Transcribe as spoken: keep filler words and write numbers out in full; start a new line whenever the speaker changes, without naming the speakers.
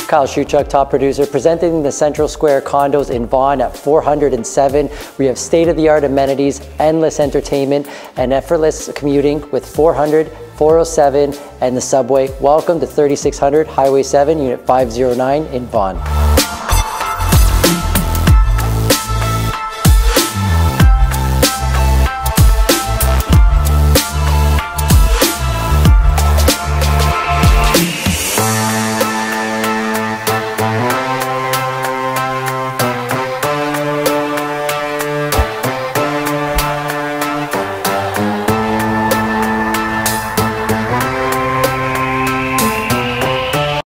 Kyle Shuchuk, top producer, presenting the Centro Square condos in Vaughan at four hundred seven. We have state-of-the-art amenities, endless entertainment, and effortless commuting with four hundred, four oh seven, and the subway. Welcome to thirty-six hundred Highway seven, Unit five oh nine in Vaughan.